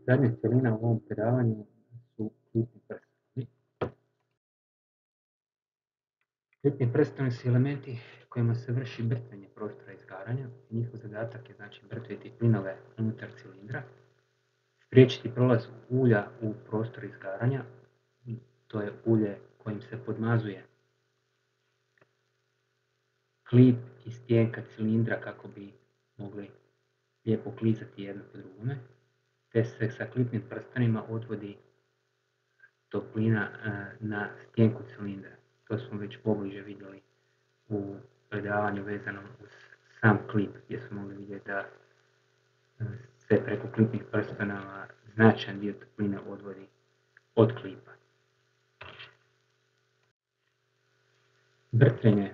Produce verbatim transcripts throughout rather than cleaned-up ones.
Zadnja cjelina u ovom predavanju su klipni prsteni. Klipni prsteni su elementi kojima se vrši brcanje prostora izgaranja. Njihov zadatak je znači brtviti plinove unutar cilindra, spriječiti prolaz ulja u prostor izgaranja, to je ulje kojim se podmazuje klip i stjenka cilindra kako bi mogli lijepo klizati jedno po drugome, te se sa klipnim prstenima odvodi toplina na stjenku cilindra. To smo već pobliže vidjeli u predavanju vezanom uz sam klip, gdje smo mogli vidjeti da se preko klipnih prstena značajan dio topline odvodi od klipa. Brcanje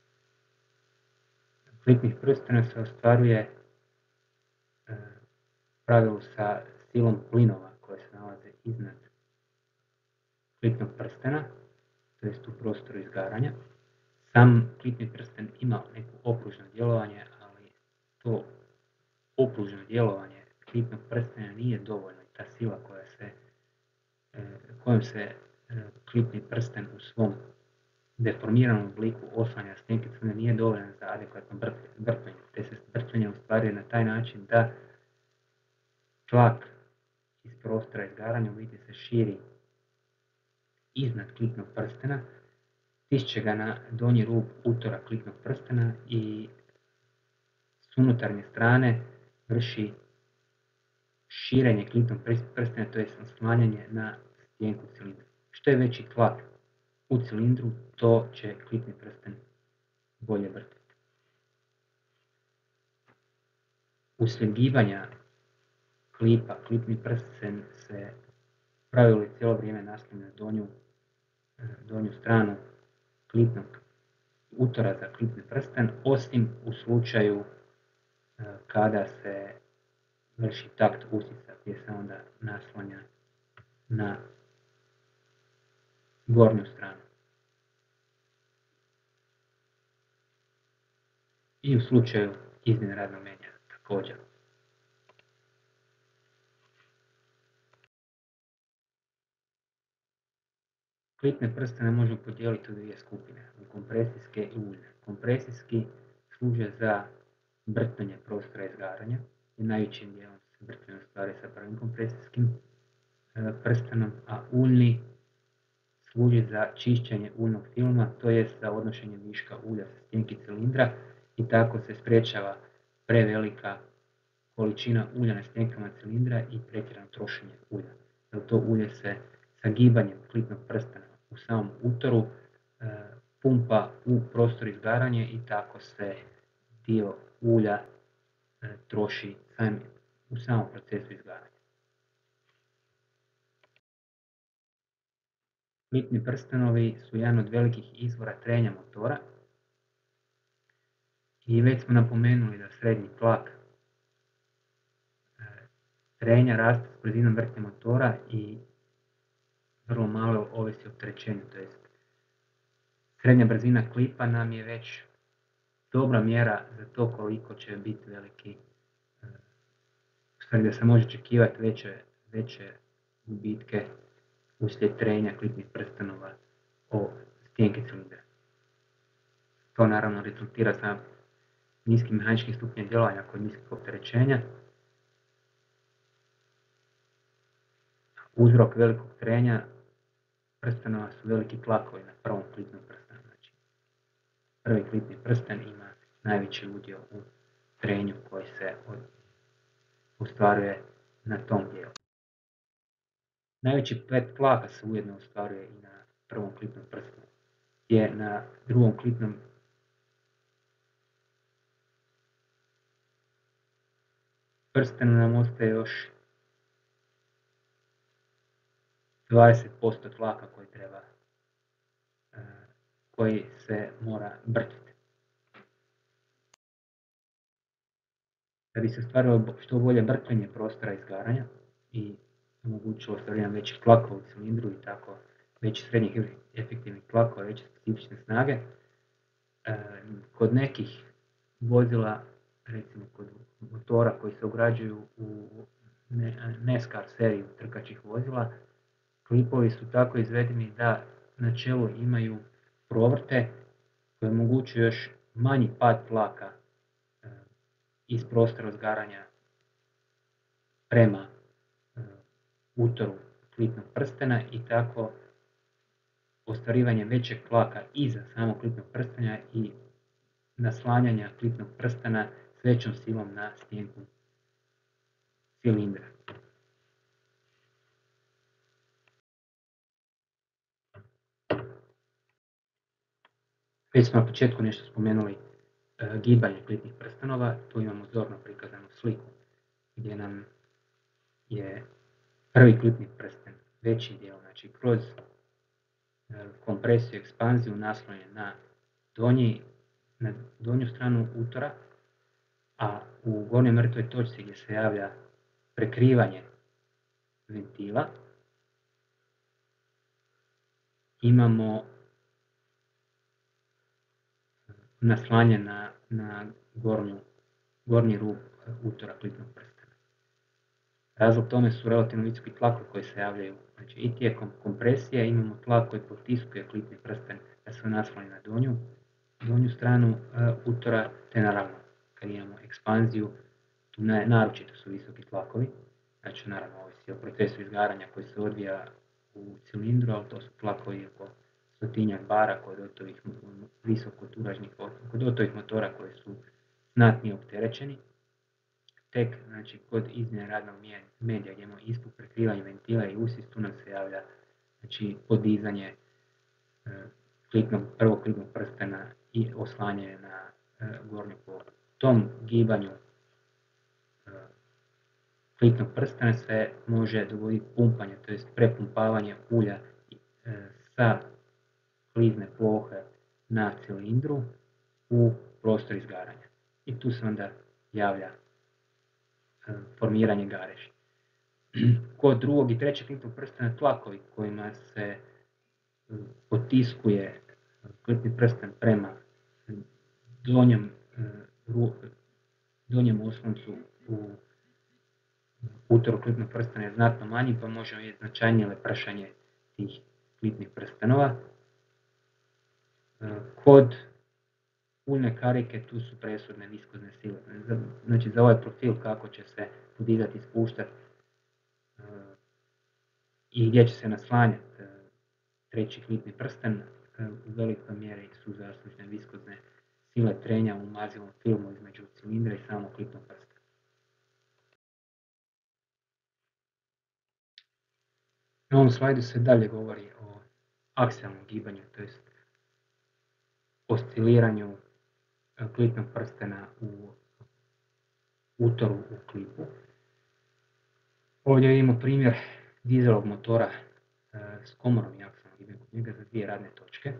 klipnih prstena se ostvaruje u pravilu sa silom plinova koje se nalaze iznad klipnog prstena, to jest u prostoru izgaranja. Sam klipni prsten ima neko opružno djelovanje, ali to opružno djelovanje klipnog prstena nije dovoljno. Ta sila koja se, kojom se klipni prsten u svom deformiranom obliku oslanja stjenke cilinda nije dovoljna za adekvatno brcanje. Te se brcanje ostvaruje na taj način da tlak iz prostora izgaranja u biti se širi iznad klipnog prstena, stišće ga na donji rub utora klipnog prstena i s unutarnje strane vrši širenje klipnog prstena, to je oslanjanje na stjenku cilindra. Što je veći tlak u cilindru, to će klipni prsten bolje vrtiti. Uslijed gibanja klipa, klipni prsten se u pravilu cijelo vrijeme naslanja na donju, donju stranu klipnog utora za klipni prsten, osim u slučaju kada se vrši takt usisca, gdje se onda naslanja na gornju stranu. I u slučaju izmjene radnog menja također. Klipne prstene možemo podijeliti u dvije skupine, u kompresijske i uljne. Kompresijski služe za brcanje prostora izgaranja i najvećim dijelom se brcanje ostvaruje sa prvim kompresijskim prstenom, a uljni služi za čišćenje uljnog filma, to jest za odnošenje viška ulja sa stjenki cilindra i tako se sprječava prevelika količina ulja na stjenkama cilindra i pretjerano trošenje ulja. Jer to ulje se sa gibanjem klipnog prstena u samom utoru e, pumpa u prostor izgaranja i tako se dio ulja e, troši sam, u samom procesu izgaranja. Klipni prstenovi su jedan od velikih izvora trenja motora i već smo napomenuli da srednji tlak e, trenja raste s brzinom vrtnje motora i vrlo malo ovisi o opterećenju, to jest srednja brzina klipa nam je već dobra mjera za to koliko će biti veliki, u stvari da se može očekivati veće, veće gubitke uslijed trenja klipnih prstenova o stjenke cilindra. To naravno rezultira sa niskim mehaničkim stupnjem djelovanja kod niskih opterećenja. Uzrok velikog trenja prstenova su veliki tlakovi na prvom klipnom prstenu. Znači, prvi klipni prsten ima najveći udio u trenju koji se ostvaruje na tom dijelu. Najveći plet tlaka se ujedno ostvaruje i na prvom klipnom prstenu, gdje na drugom klipnom prstenu nam ostaje još dvadeset posto tlaka koji treba, koji se mora brcati. Da bi se ostvarilo što bolje brcanje prostora izgaranja i omogućilo ostvarivanje većih tlakova u cilindru i tako većih srednjih efektivnih tlakova, veće specifične snage, kod nekih vozila, recimo kod motora koji se ugrađuju u NASCAR seriju trkačih vozila, klipovi su tako izvedeni da na čelu imaju provrte koje omogućuju još manji pad tlaka iz prostora uzgaranja prema utoru klipnog prstena i tako ostvarivanje većeg tlaka iza samog klipnog prstena i naslanjanja klipnog prstena s većom silom na stjenku cilindra. Već smo na početku nešto spomenuli e, gibanje klipnih prstenova, tu imamo zorno prikazanu sliku gdje nam je prvi klipni prsten, veći dio, znači kroz e, kompresiju, ekspanziju naslonjen na, donji, na donju stranu utora, a u gornjoj mrtvoj točci gdje se javlja prekrivanje ventila imamo naslanjen na, na gornju, gornji rub utora klipnog prstena. Razlog tome su relativno visoki tlakovi koji se javljaju. Znači i tijekom kompresije imamo tlak koji potiskuje klipni prsten da se nasloni na donju, donju stranu uh, utora, te naravno kad imamo ekspanziju, tu ne, naročito su visoki tlakovi. Znači naravno ovisi o procesu izgaranja koji se odvija u cilindru, ali to su tlakovi oko stotinjak bara kod otovih visokoturažnih, kod otovih motora koji su znatnije opterećeni. Tek znači, kod izmjene radnog medija gdje imamo ispod prekrivanje ventila i usis, tu nam se javlja znači, podizanje e, klipnog, prvog klipnog prstena i oslanjanje na e, gornju plohu. U tom gibanju e, klipnog prstena se može dogoditi pumpanje, to jest prepumpavanje ulja e, sa klizne plohe na cilindru u prostor izgaranja. I tu se onda javlja e, formiranje gareži. Kod drugog i trećeg klipnog prstena tlakovi kojima se e, potiskuje klipni prsten prema donjem, e, ru, donjem osloncu u utoru klipnog prstena je znatno manji, pa možemo vidjeti značajnije lepršanje tih klipnih prstenova. Kod uljne karike tu su presudne viskozne sile. Znači za ovaj profil kako će se podizati i spuštati i gdje će se naslanjati treći klipni prsten, u velikoj mjeri su zaslužne viskozne sile trenja u mazivom filmu između cilindra i samog klipnog prstena. Na ovom slajdu se dalje govori o aksijalnom gibanju, to jest osciliranju klipnog prstena u utoru u klipu. Ovdje vidimo primjer dizelovog motora s komorom i aksijalnom gibanjem kod njega za dvije radne točke.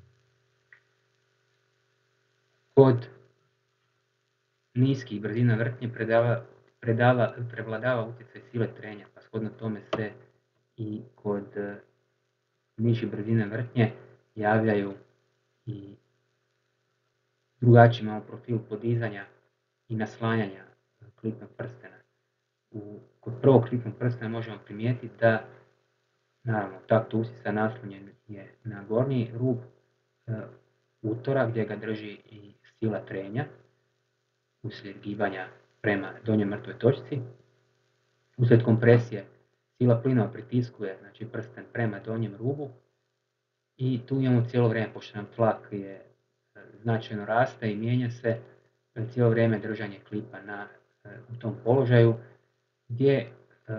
Kod niskih brzina vrtnje predava, predava, prevladava utjecaj sile trenja, pa shodno tome se i kod nižih brzina vrtnje javljaju i drugačiji malo profil podizanja i naslanjanja klipnog prstena. U, kod prvog klipnog prstena možemo primijetiti da naravno takt usisa naslonjen je na gornji rub e, utora gdje ga drži i sila trenja uslijed gibanja prema donjoj mrtvoj točci. Uslijed kompresije sila plinova pritiskuje znači, prsten prema donjem rubu i tu imamo cijelo vrijeme, pošto nam tlak je značajno raste i mijenja se, cijelo vrijeme držanje klipa na, u tom položaju gdje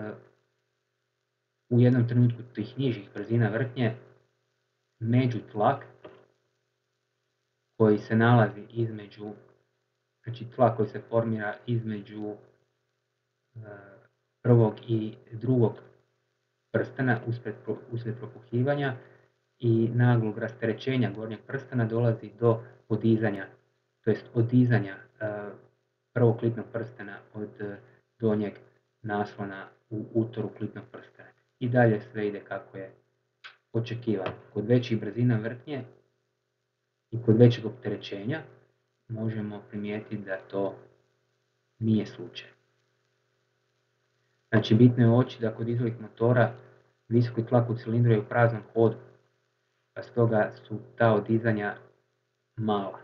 u jednom trenutku tih nižih brzina vrtnje međutlak koji se nalazi između, znači tlak koji se formira između prvog i drugog prstena uslijed, uslijed propuhivanja i naglog rasterećenja gornjeg prstena dolazi do podizanja, to jest odizanja uh, prvog klipnog prstena od uh, donjeg naslona u utoru klipnog prstena. I dalje sve ide kako je očekivano. Kod većih brzina vrtnje i kod većeg opterećenja možemo primijetiti da to nije slučaj. Znači, bitno je uočiti da kod dizelovih motora visoki tlak u cilindru je u praznom hodu, pa stoga su ta odizanja mala.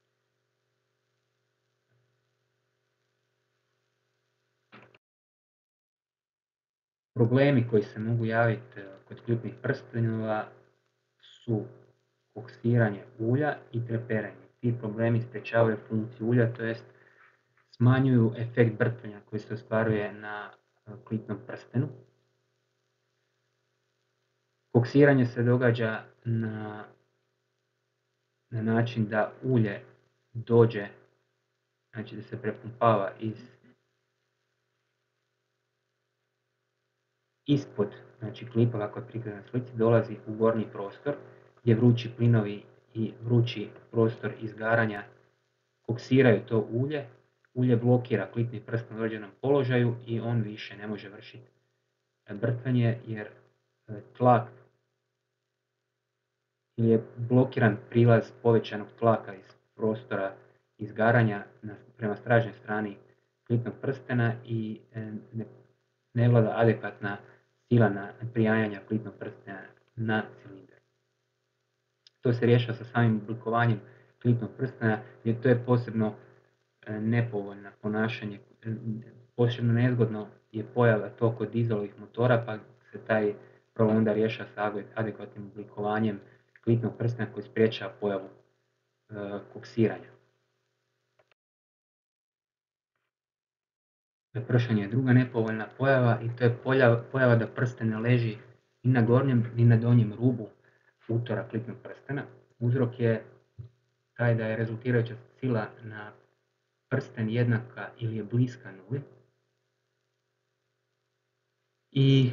Problemi koji se mogu javiti kod klipnih prstenova su koksiranje ulja i treperenje. Ti problemi sprječavaju funkciju ulja, to jest smanjuju efekt brtvanja koji se ostvaruje na klipnom prstenu. Koksiranje se događa na, na način da ulje dođe, znači da se prepumpava iz ispod, znači klipa kako je prikazano na slici, dolazi u gornji prostor gdje vrući plinovi i vrući prostor izgaranja koksiraju to ulje. Ulje blokira klipni prsten u određenom položaju i on više ne može vršiti brtvanje jer tlak ili je blokiran prilaz povećanog tlaka iz prostora izgaranja prema stražnjoj strani klipnog prstena i ne, ne vlada adekvatna sila na prijanjanja klipnog prstena na cilindar. To se rješava sa samim oblikovanjem klipnog prstena jer to je posebno nepovoljno ponašanje, posebno nezgodno je pojava to kod dizelovih motora, pa se taj problem onda rješava sa adekvatnim oblikovanjem klipnog prstena koji sprječava pojavu e, koksiranja. Pršanje je druga nepovoljna pojava i to je pojava, pojava da prsten ne leži ni na gornjem ni na donjem rubu utora klipnog prstena. Uzrok je taj da je rezultirajuća sila na prsten jednaka ili je bliska nuli i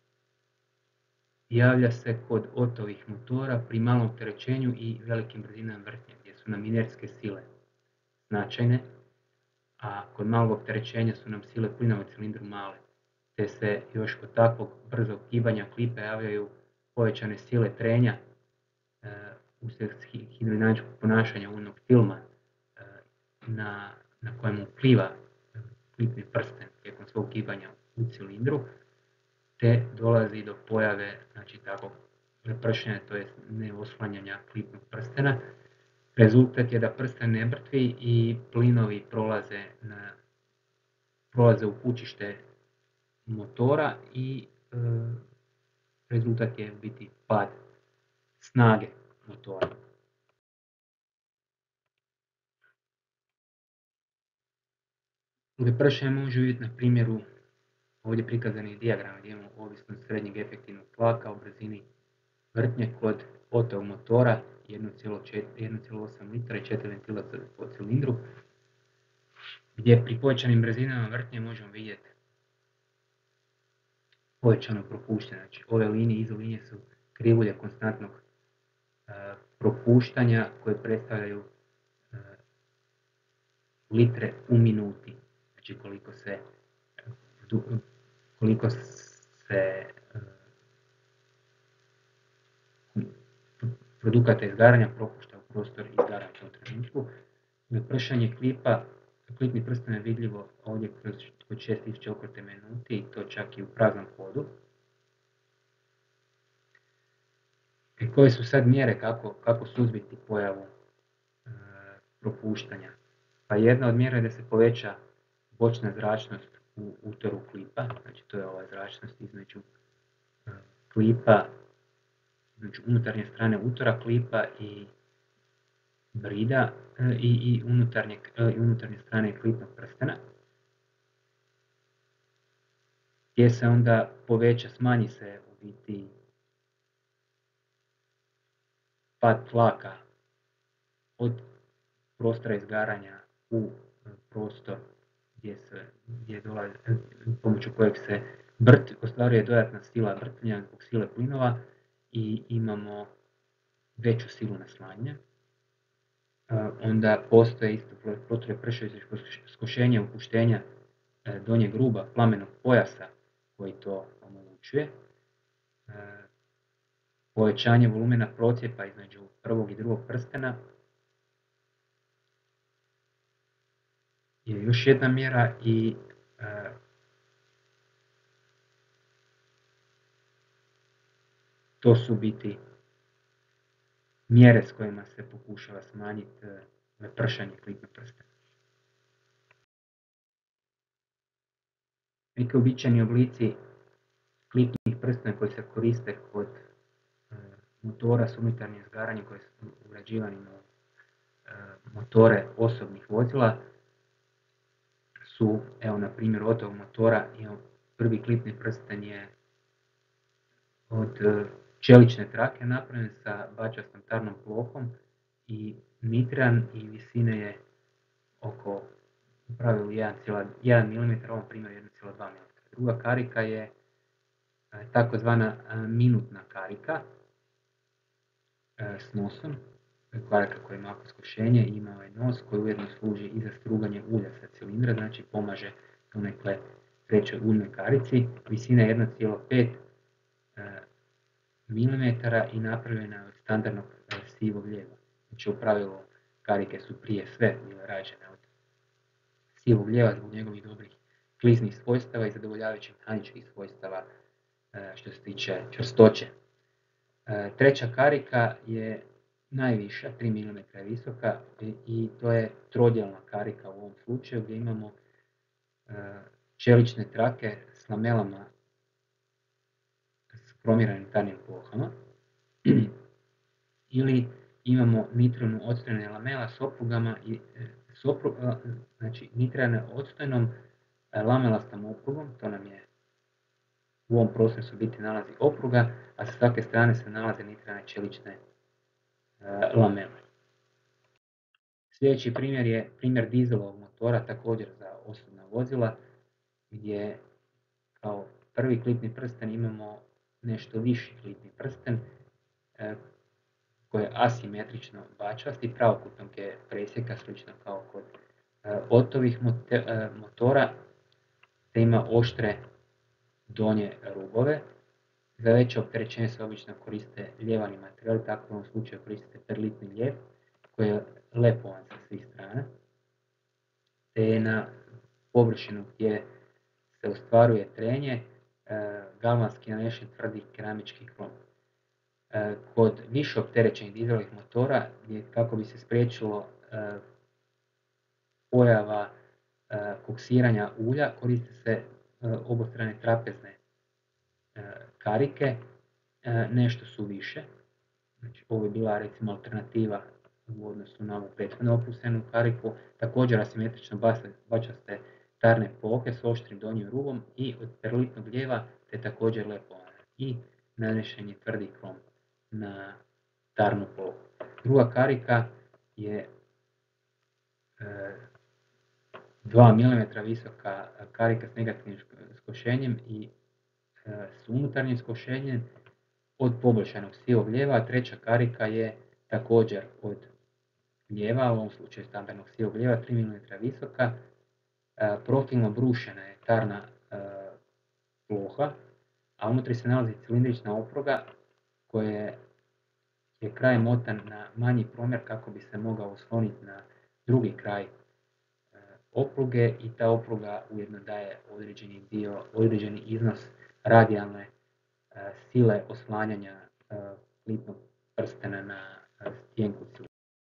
javlja se kod otovih motora pri malom opterećenju i velikim brzinama vrtnje, gdje su nam inertske sile značajne, a kod malog opterećenja su nam sile plina u cilindru male, te se još kod takvog brzog gibanja klipe javljaju povećane sile trenja e, uslijed hidrodinamičkog ponašanja uljnog filma e, na, na kojemu pliva klipni prsten tijekom svog gibanja u cilindru, te dolazi do pojave, znači, takvog pršenja, to je neoslanjanja klipnog prstena. Rezultat je da prsten ne brtvi i plinovi prolaze, na, prolaze u kućište motora i e, rezultat je biti pad snage motora. Pršenje može vidjeti na primjeru ovdje prikazanih dijagrama gdje imamo ovisnost srednjeg efektivnog tlaka o brzini vrtnje kod Otto motora jedan zarez osam litra i četiri ventila po cilindru, gdje pri povećanim brzinama vrtnje možemo vidjeti povećano propuštanje. Znači, ove linije, iza linije su krivulje konstantnog uh, propuštanja koje predstavljaju uh, litre u minuti. Znači, koliko se koliko se uh, produkata izgaranja propušta u prostor izgaranja u tom trenutku. Pršanje klipa, klipni prsten je vidljivo ovdje kod šest tisuća okrute minuti i to čak i u praznom hodu. I koje su sad mjere kako, kako suzbiti pojavu e, propuštanja? Pa jedna od mjera je da se poveća bočna zračnost u utoru klipa, znači to je ova zračnost između e, klipa, znači unutarnje strane utora klipa i brida e, i, i, unutarnje, e, i unutarnje strane klipnog prstena. Gdje se onda poveća, smanji se u biti pad tlaka od prostora izgaranja u prostor gdje se, gdje dolazi, pomoću kojeg se brt, ostvaruje dodatna sila vrtanja zbog sile plinova i imamo veću silu naslanja. Onda postoje isto potrebe pršajućeg skošenja, opuštenja donjeg ruba plamenog pojasa koji to omogućuje. Povećanje volumena procjepa između prvog i drugog prstena je još jedna mjera i to su biti mjere s kojima se pokušava smanjiti pršanje klipnog prstena. Neki običajni oblici klipnih prstena koji se koriste kod motora s unutarnjim izgaranjem koji su ugrađivani na motore osobnih vozila su, evo na primjer od ovog motora, prvi klipni prsten je od čelične trake napravljen sa bačastom tarnom plohom i nitriran i visine je oko u pravilu jedan zarez jedan milimetar, ovom primjeru jedan zarez dva milimetra. Druga karika je takozvana minutna karika s nosom, karika koja ima ovako skošenje i ima ovaj nos koji ujedno služi i za struganje ulja sa cilindra, znači pomaže donekle većoj uljnoj karici. Visina je jedan zarez pet milimetara i napravljena od standardnog sivog lijeva. Znači u pravilu karike su prije sve bile rađene od sivog lijeva zbog njegovih dobrih kliznih svojstava i zadovoljavajućih mehaničkih svojstava što se tiče čvrstoće. Treća karika je najviša, tri milimetra je visoka i to je trodjelna karika u ovom slučaju gdje imamo čelične trake s lamelama s kromiranim tarnim plohama ili imamo nitriranu odstojne lamela s oprugama i s opru, znači nitrirane odstojnom lamelastom oprugom, to nam je u ovom procesu biti nalazi opruga, a sa svake strane se nalaze nitrirane čelične lamele. Sljedeći primjer je primjer dizelovog motora, također za osobna vozila, gdje kao prvi klipni prsten imamo nešto viši klipni prsten koji je asimetrično bačast i pravokutnog je presjeka, slično kao kod Ottovih motora, te ima oštre donje rubove. Za veće opterećenje se obično koriste ljevani materijal, tako u ovom slučaju koristite perlitni ljev koji je lepovan sa svih strana, te na površinu gdje se ostvaruje trenje galvanski nanešen tvrdi keramički krom. Kod više opterećenih dizelovih motora, gdje kako bi se spriječilo pojava koksiranja ulja, koriste se obostrane trapezne karike, nešto su više. Znači, ovo je bila recimo alternativa u odnosu na ovu prethodno opustenu kariku, također asimetrično bačaste tarne plohe s oštrim donjim rubom i od perlitnog lijeva, te također lepovane i nanešen je tvrdi krom na tarnu plohu. Druga karika je dva milimetra visoka karika s negativnim skošenjem i s unutarnjim skošenjem od poboljšanog sivog lijeva, a treća karika je također od lijeva, u ovom slučaju standardnog sivog lijeva, tri milimetra visoka, profilno brušena je tarna ploha, a unutra se nalazi cilindrična opruga koja je kraj motan na manji promjer kako bi se mogao osloniti na drugi kraj opruge i ta opruga ujedno daje određeni dio, određeni iznos radijalne sile oslanjanja klipnog prstena na stjenku cilindra.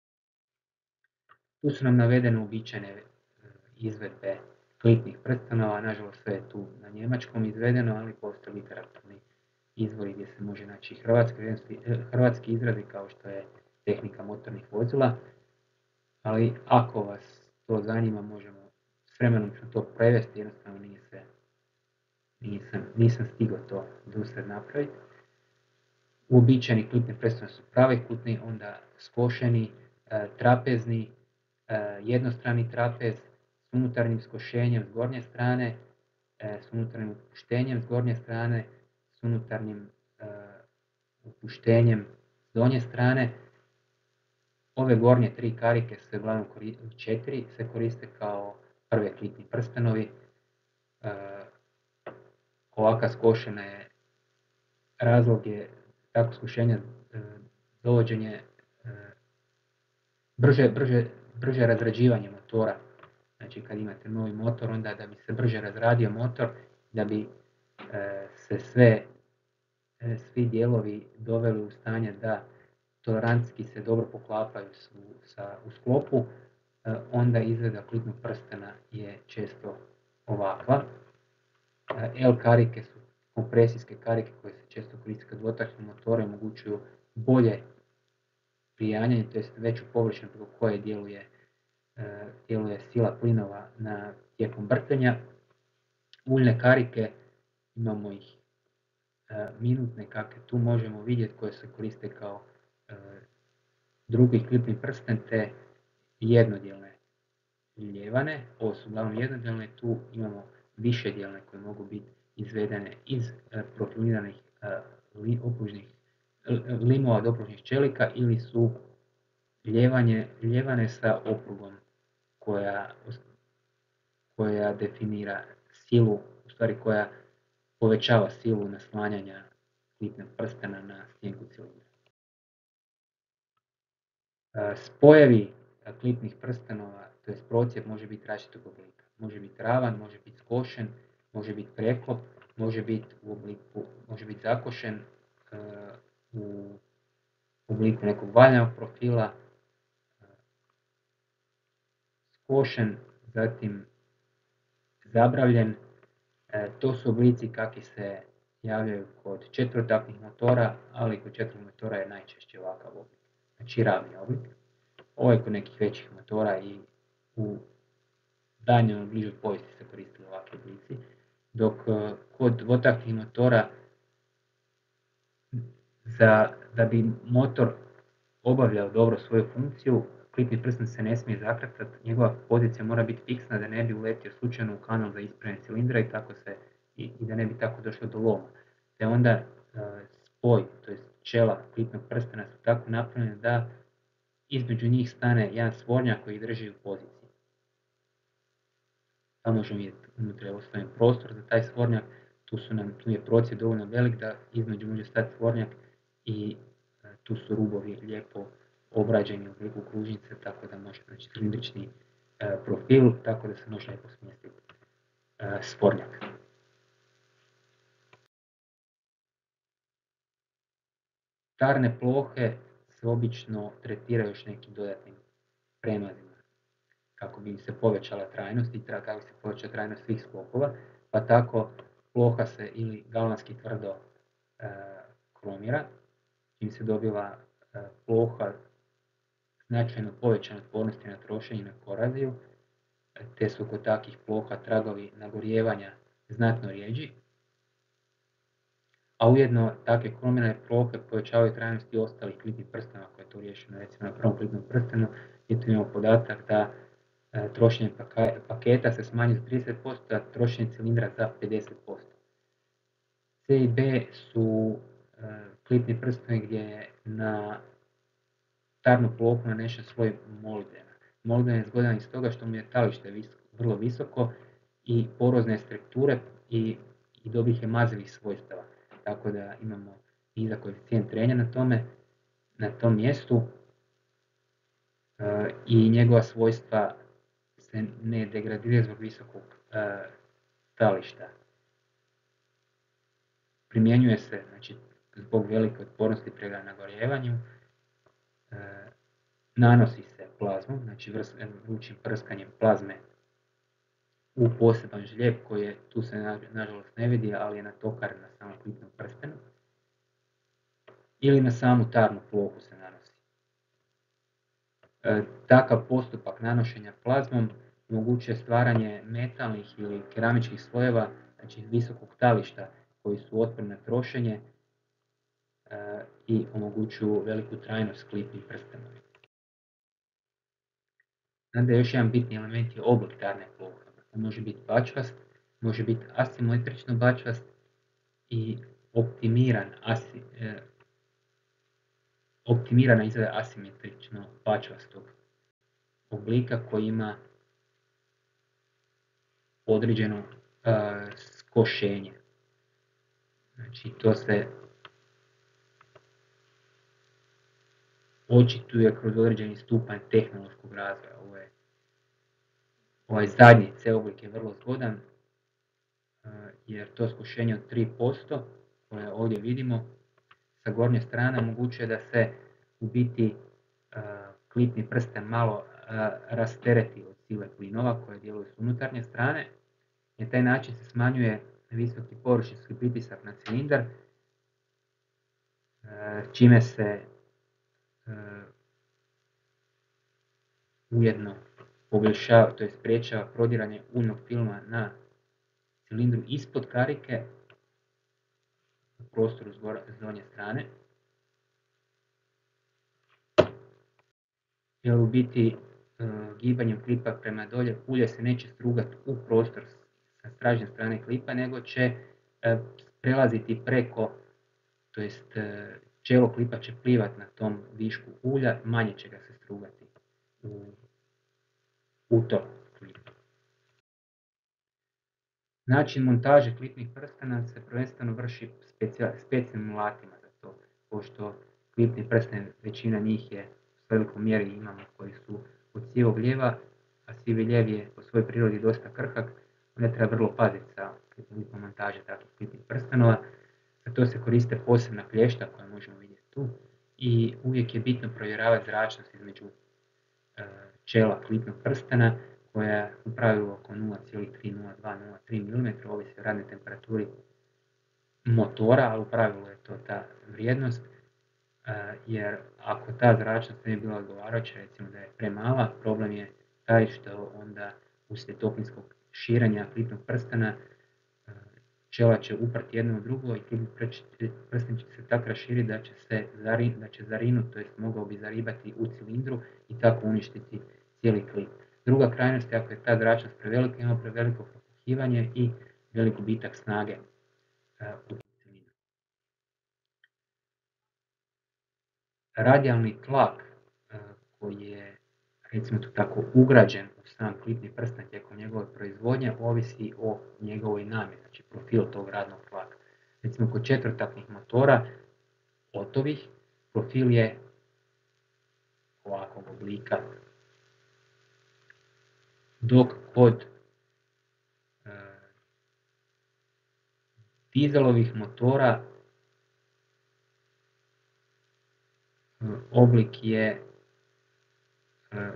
Tu su nam navedene uobičajene izvedbe klipnih prstenova, nažalost sve je tu na njemačkom izvedeno, ali postoje literaturni izvori gdje se može naći hrvatski, hrvatski izrazi kao što je tehnika motornih vozila, ali ako vas to zanima možemo, s vremenom ću to prevesti, jednostavno nije se, nisam, nisam stigao to dosad napraviti. Uobičajeni klipni prstenovi su pravokutni, onda skošeni, trapezni, jednostrani trapez s unutarnjim skošenjem s gornje strane, s unutarnjim opuštenjem s gornje strane, s unutarnjim opuštenjem s donje strane. Ove gornje tri karike se uglavnom četiri se koriste kao prve klipni prstenovi. Ovaka skošena je, razlog je tako skošenja dovođenje brže, brže, brže razrađivanje motora. Znači kad imate novi motor, onda da bi se brže razradio motor, da bi se sve svi dijelovi doveli u stanje da tolerancijski se dobro poklapaju u, sa, u sklopu, onda izgleda klipnog prstena je često ovakva. L karike su kompresijske karike koje se često koriste kad dvotaktni motori omogućuju bolje prijanjanje, to jest veću površinu preko koje djeluje, djeluje sila plinova na tijekom vrtenja. Uljne karike, imamo ih minutne kakve tu možemo vidjeti, koje se koriste kao drugi klipni prsten, te jednodjelne ljevane. Ovo su uglavnom jednodjelne, tu imamo višedjelne koje mogu biti izvedene iz profiliranih li, okružnih, limova od okružnih čelika ili su ljevanje, ljevane sa oprugom koja, koja definira silu, u stvari koja povećava silu naslanjanja klipnog prstena na stjenku cilindra. Spojevi klipnih prstenova, to je procijep, može biti različitog oblika. Može biti ravan, može biti skošen, može biti preklop, može biti u obliku, može biti zakošen u obliku nekog valjanog profila, skošen, zatim zabravljen. To su oblici kakvi se javljaju kod četverotaktnih motora, ali kod četvrtog motora je najčešće ovakav oblik, znači ravni oblik. Ovo je kod nekih većih motora i u daljnjoj bližoj povijesti se koristili ovakvi oblici, dok kod dvotaktnih motora za, da bi motor obavljao dobro svoju funkciju, klipni prsten se ne smije zakretati, njegova pozicija mora biti fiksna da ne bi uletio slučajno u kanal za ispravljanje cilindra i, tako se, i, i da ne bi tako došlo do loma. Te onda uh, spoj, to je čela klipnog prstena su tako napravljene da između njih stane jedan svornjak koji ih drži u poziciji. Tamo možemo vidjeti unutra je ostavljen prostor za taj svornjak, tu, su nam, tu je procijep dovoljno velik da između može stati svornjak i uh, tu su rubovi lijepo obrađeni u obliku kružnice, tako da može, znači cilindrični uh, profil, tako da se može lijepo smjestiti uh, svornjak. Tarne plohe se obično tretiraju još nekim dodatnim premazima kako bi im se povećala trajnost i kako bi se povećala trajnost svih sklopova, pa tako ploha se ili galvanski tvrdo uh, kromira, čim se dobiva uh, ploha značajno povećane otpornosti na trošenje i na koroziju, te su kod takvih ploha tragovi nagorijevanja znatno rijeđi, a ujedno takve kromirane plohe povećavaju trajnost i ostalih klipnih prstena koje je to riješeno. Recimo na prvom klipnom prstenu je tu imamo podatak da e, trošenje paketa se smanji za trideset posto, a trošenje cilindra za pedeset posto. C i B su e, klipni prsteni gdje je na tarnu plohu nanešen sloj molibdena. Molibden je zgodan iz toga što mu je talište vis, vrlo visoko i porozne strukture i, i dobrih je mazivih svojstava. Tako da imamo nizak koeficijent trenja na tome, na tom mjestu e, i njegova svojstva se ne degradiraju zbog visokog e, tališta. Primjenjuje se, znači, zbog velike otpornosti prema nagorjevanju, e, nanosi se plazmom, znači vrućim prskanjem plazme u poseban žlijeb koji je, tu se nažalost ne vidi, ali je natokaren na samom klipnom prstenu. Ili na samu tarnu plohu se nanosi. E, takav postupak nanošenja plazmom omogućuje stvaranje metalnih ili keramičkih slojeva, znači visokog tališta koji su otporni na trošenje e, i omogućuju veliku trajnost klipnih prstena. Nadalje, još jedan bitni element je oblik tarne plohe. On može biti bačvast, može biti asimetrično bačvast i optimiran, asi, e, optimirana izgleda asimetrično bačvastog oblika koji ima određeno e, skošenje. Znači to se očituje kroz određeni stupanj tehnološkog razvoja. Ovo je, ovaj zadnji C oblik je vrlo zgodan jer to skošenje od tri posto koje ovdje vidimo sa gornje strane omogućuje da se u biti klipni prsten malo rastereti od sile plinova koje djeluju s unutarnje strane. Na taj način se smanjuje visoki površinski pritisak na cilindar, čime se ujedno poboljšava, to je spriječava prodiranje uljnog filma na cilindru ispod karike u prostoru s donje strane. Jer u biti gibanjem klipa prema dolje ulje se neće strugati u prostor sa stražnje strane klipa, nego će prelaziti preko, to jest čelo klipa će plivati na tom višku ulja, manje će ga se strugati u, u to klipa. Način montaže klipnih prstena se prvenstveno vrši specijalnim alatima za to, pošto klipni prsten, većina njih je u velikoj mjeri imamo koji su od sivog lijeva, a sivi lijev je po svojoj prirodi dosta krhak, onda treba vrlo paziti sa prilikom montaže takvih klipnih prstenova. Za to se koriste posebna klješta koja možemo vidjeti tu i uvijek je bitno provjeravati zračnost između e, čela klipnog prstena koja je u pravilu oko nula zarez tri nula dva nula tri milimetra, ovisi o radnoj temperaturi motora, ali u pravilu je to ta vrijednost, e, jer ako ta zračnost ne bi bila odgovarajuća, recimo da je premala, problem je taj što onda uslijed toplinskog širenja klipnog prstena čela će uprati jedno u drugo i klipni prsten će se tako raširiti da će se zarin, da će zarinuti, to jest mogao bi zaribati u cilindru i tako uništiti cijeli klip. Druga krajnost je ako je ta zračnost prevelika, imamo preveliko propuhivanje i velik gubitak snage uh, u cilindru. Radijalni tlak uh, koji je, recimo to tako, ugrađen u sam klipni prsten tijekom njegove proizvodnje ovisi o njegovoj namjeni, znači profil tog radnog tlaka. Recimo kod četvrtaknih motora otovih profil je ovakvog oblika, dok kod e, dizelovih motora e, oblik je e,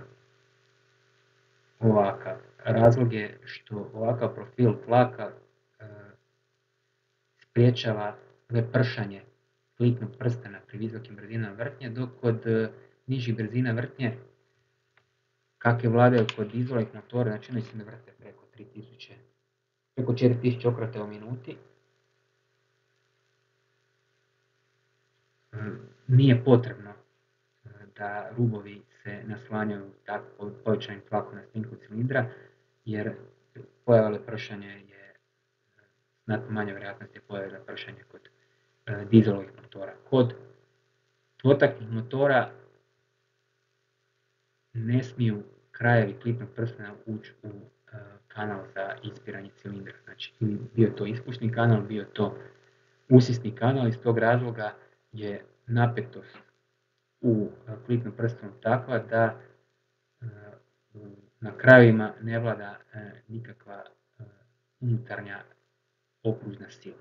ovakav. Razlog je što ovakav profil tlaka e, spriječava pršanje klipnog prstena pri visokim brzinama vrtnje, dok kod e, nižih brzina vrtnje, kakve vladaju kod dizelovih motora, znači oni se ne vrte preko tri tisuće, preko četiri tisuće okreta u minuti, e, nije potrebno e, da rubovi se naslanjaju tako povećanim tlakom na spinku cilindra, jer pojava lepršanja je znatno manja vjerojatnost je pojave lepršanja kod e, dizelovih motora. Kod dvotaktnih motora ne smiju krajevi klipnog prstena ući u e, kanal za ispiranje cilindra. Znači, bio to ispušni kanal, bio to usisni kanal, iz tog razloga je napetost u e, klipnom prstenu takva da e, na krajevima ne vlada e, nikakva e, unutarnja okružna sila.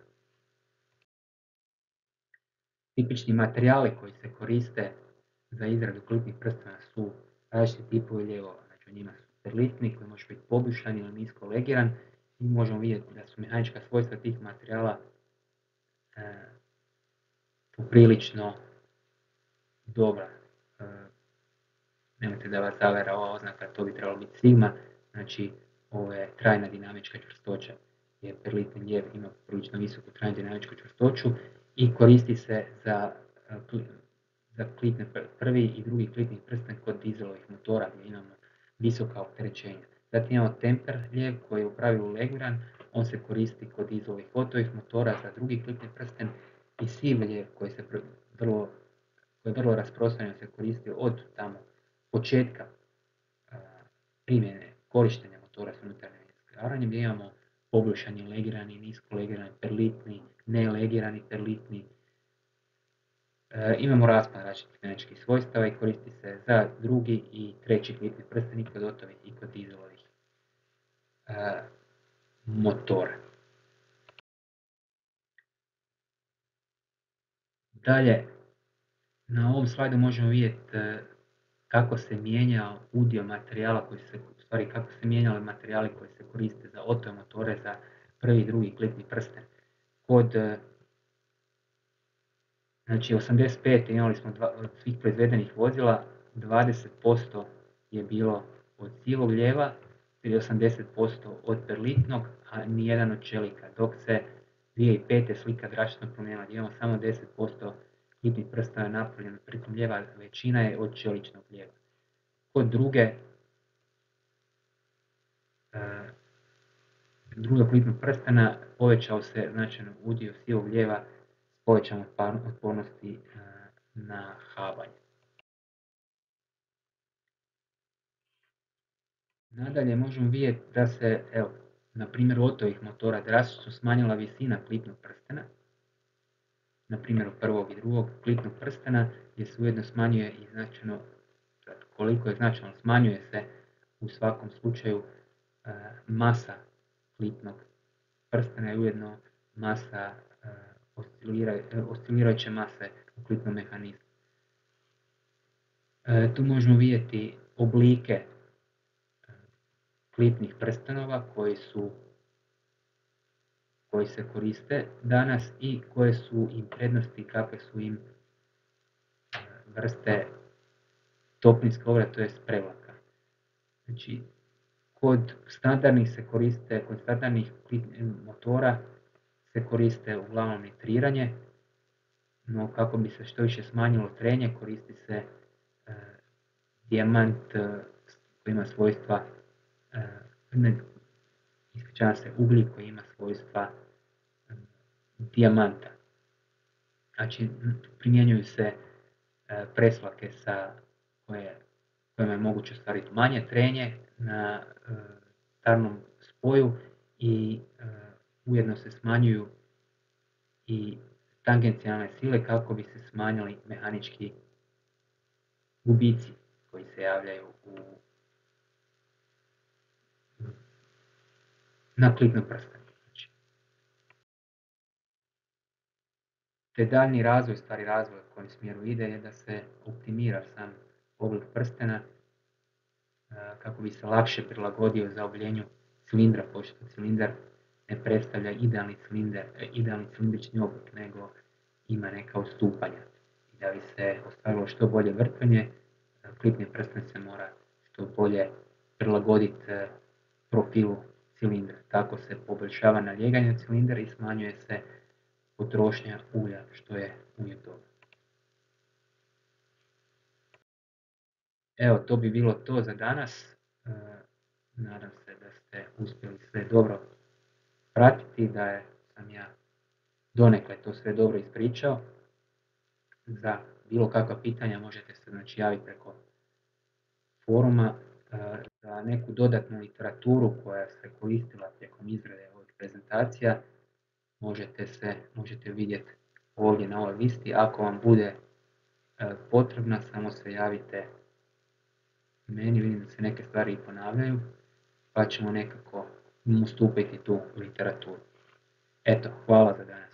Tipični materijali koji se koriste za izradu klipnih prstena su različiti tipovi lijevova. Znači, u njima su perlitni koji može biti poboljšan ili nisko legiran i možemo vidjeti da su mehanička svojstva tih materijala e, poprilično dobra. E, nemojte da vas zavera ova oznaka, to bi trebalo biti sigma, znači ovo je trajna dinamička čvrstoća, jer perlitni lijev ima prilično visoku trajnu dinamičku čvrstoću i koristi se za, za klipne prvi i drugi klipni prsten kod dizelovih motora gdje imamo visoka opterećenja. Zatim imamo temper lijev koji je u pravilu legiran, on se koristi kod dizelovih otovih motora za drugi klipni prsten i siv lijev koji se vrlo, koji je vrlo rasprostranjen se koristi od tamo početka a, primjene korištenja motora s unutarnjim iskravanjem gdje imamo poboljšani legirani, nisko legirani, perlitni, nelegirani, perlitni. E, imamo raspon različitih mehaničkih svojstava i koristi se za drugi i treći klipni prsten i kod otovih i kod dizelovih e, motora. Dalje, na ovom slajdu možemo vidjeti kako se mijenjao udio materijala koji se, u stvari kako se mijenjali materijali koji se koriste za Otto motore za prvi i drugi klipni prsten. Kod znači osamdeset pete imali smo dva, od svih proizvedenih vozila dvadeset posto je bilo od sivog lijeva ili osamdeset posto od perlitnog, a nijedan od čelika, dok se dvije tisuće pete slika drastično promijenila, imamo samo deset posto klipnih prstena napravljeno, pritom lijeva većina je od čeličnog lijeva. Kod druge e, drugog klipnog prstena povećao se značajno udio sivog lijeva s povećanom otpornosti e, na habanje. Nadalje možemo vidjeti da se, evo, na primjeru Ottovih motora drastično smanjila visina klipnog prstena, na primjeru prvog i drugog klipnog prstena, gdje se ujedno smanjuje i značajno, koliko je značajno, smanjuje se u svakom slučaju e, masa klipnog prstena i ujedno masa e, oscilira, oscilirajuće mase u klipnom mehanizmu. E, tu možemo vidjeti oblike klipnih prstenova koji su koji se koriste danas i koje su im prednosti, kakve su im vrste toplinske obrade, to je prevlaka. Znači, kod standardnih se koriste, kod standardnih motora se koriste uglavnom nitriranje, no kako bi se što više smanjilo trenje, koristi se e, dijamant e, koji ima svojstva e, ne, ispričavam se, ugljik koji ima svojstva e, dijamanta. Znači, primjenjuju se e, presvlake sa koje, kojima je moguće ostvariti manje trenje na e, tarnom spoju i e, ujedno se smanjuju i tangencijalne sile kako bi se smanjili mehanički gubici koji se javljaju u, na klipnom prstenu. Znači. Te daljnji razvoj, stvari razvoj u kojem smjeru ide je da se optimira sam oblik prstena kako bi se lakše prilagodio zaobljenju cilindra, pošto cilindar ne predstavlja idealni cilindar, idealni cilindrični oblik, nego ima neka odstupanja. I da bi se ostvarilo što bolje vrtanje, klipni prsten se mora što bolje prilagoditi profilu cilindra. Tako se poboljšava naljeganje cilindra i smanjuje se potrošnja ulja, što je uvijek dobro. Evo, to bi bilo to za danas. E, nadam se da ste uspjeli sve dobro pratiti, da je, sam ja donekle to sve dobro ispričao. Za bilo kakva pitanja možete se znači, javiti preko foruma. E, za neku dodatnu literaturu koja se koristila tijekom izrade ovih prezentacija možete, se, možete vidjeti ovdje na ovoj listi. Ako vam bude e, potrebna, samo se javite meni, vidim da se neke stvari ponavljaju, pa ćemo nekako ustupiti tu literaturu. Eto, hvala za danas.